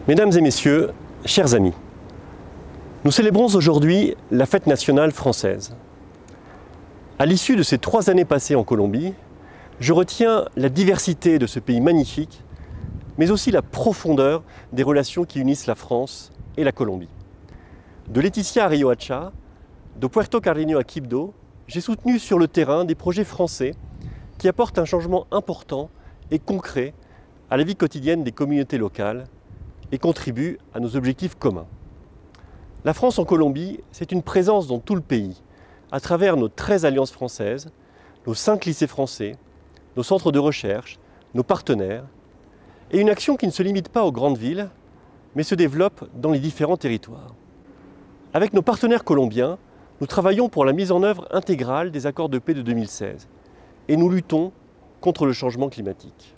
Mesdames et messieurs, chers amis, nous célébrons aujourd'hui la fête nationale française. À l'issue de ces 3 années passées en Colombie, je retiens la diversité de ce pays magnifique, mais aussi la profondeur des relations qui unissent la France et la Colombie. De Leticia à Riohacha, de Puerto Carreño à Quibdó, j'ai soutenu sur le terrain des projets français qui apportent un changement important et concret à la vie quotidienne des communautés locales et contribuent à nos objectifs communs. La France en Colombie, c'est une présence dans tout le pays, à travers nos 13 alliances françaises, nos 5 lycées français, nos centres de recherche, nos partenaires, et une action qui ne se limite pas aux grandes villes, mais se développe dans les différents territoires. Avec nos partenaires colombiens, nous travaillons pour la mise en œuvre intégrale des accords de paix de 2016 et nous luttons contre le changement climatique.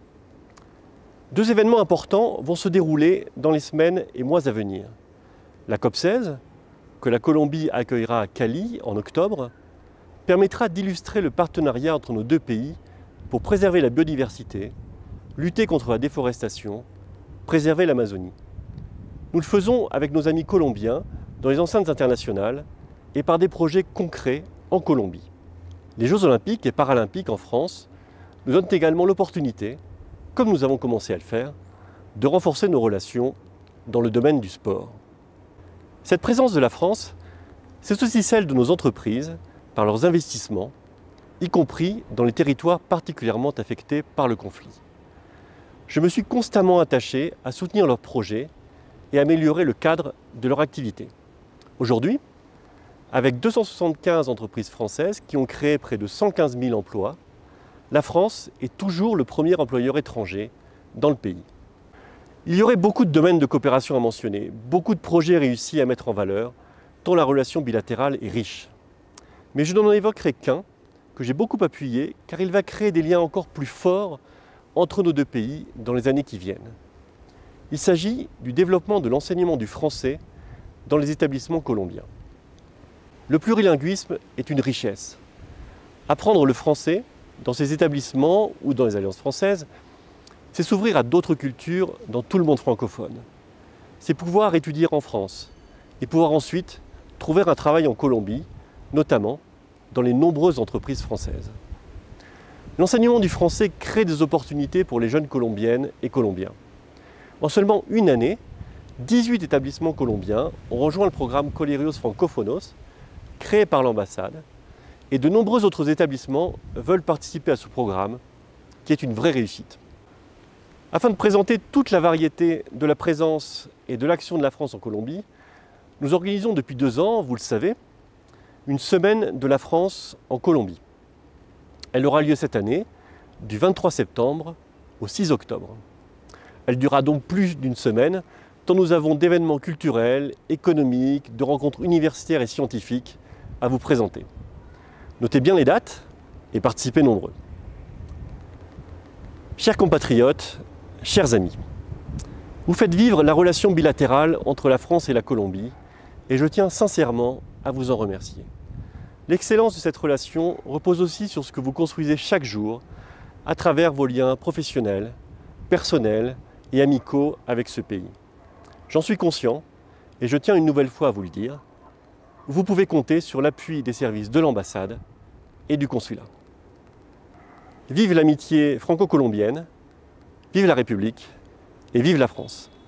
2 événements importants vont se dérouler dans les semaines et mois à venir. La COP16, que la Colombie accueillera à Cali en octobre, permettra d'illustrer le partenariat entre nos 2 pays pour préserver la biodiversité, lutter contre la déforestation, préserver l'Amazonie. Nous le faisons avec nos amis colombiens dans les enceintes internationales et par des projets concrets en Colombie. Les Jeux olympiques et paralympiques en France nous donnent également l'opportunité, comme nous avons commencé à le faire, de renforcer nos relations dans le domaine du sport. Cette présence de la France, c'est aussi celle de nos entreprises par leurs investissements, y compris dans les territoires particulièrement affectés par le conflit. Je me suis constamment attaché à soutenir leurs projets et à améliorer le cadre de leur activité. Aujourd'hui, avec 275 entreprises françaises qui ont créé près de 115 000 emplois, la France est toujours le premier employeur étranger dans le pays. Il y aurait beaucoup de domaines de coopération à mentionner, beaucoup de projets réussis à mettre en valeur, tant la relation bilatérale est riche. Mais je n'en évoquerai qu'un, que j'ai beaucoup appuyé, car il va créer des liens encore plus forts entre nos 2 pays dans les années qui viennent. Il s'agit du développement de l'enseignement du français dans les établissements colombiens. Le plurilinguisme est une richesse. Apprendre le français dans ces établissements ou dans les alliances françaises, c'est s'ouvrir à d'autres cultures dans tout le monde francophone. C'est pouvoir étudier en France et pouvoir ensuite trouver un travail en Colombie, notamment dans les nombreuses entreprises françaises. L'enseignement du français crée des opportunités pour les jeunes colombiennes et colombiens. En seulement une année, 18 établissements colombiens ont rejoint le programme Colirios Francófonos, créé par l'ambassade, et de nombreux autres établissements veulent participer à ce programme, qui est une vraie réussite. Afin de présenter toute la variété de la présence et de l'action de la France en Colombie, nous organisons depuis 2 ans, vous le savez, une semaine de la France en Colombie. Elle aura lieu cette année, du 23 septembre au 6 octobre. Elle durera donc plus d'une semaine, tant nous avons d'événements culturels, économiques, de rencontres universitaires et scientifiques à vous présenter. Notez bien les dates et participez nombreux. Chers compatriotes, chers amis, vous faites vivre la relation bilatérale entre la France et la Colombie et je tiens sincèrement à vous en remercier. L'excellence de cette relation repose aussi sur ce que vous construisez chaque jour à travers vos liens professionnels, personnels et amicaux avec ce pays. J'en suis conscient et je tiens une nouvelle fois à vous le dire. Vous pouvez compter sur l'appui des services de l'ambassade et du consulat. Vive l'amitié franco-colombienne, vive la République et vive la France.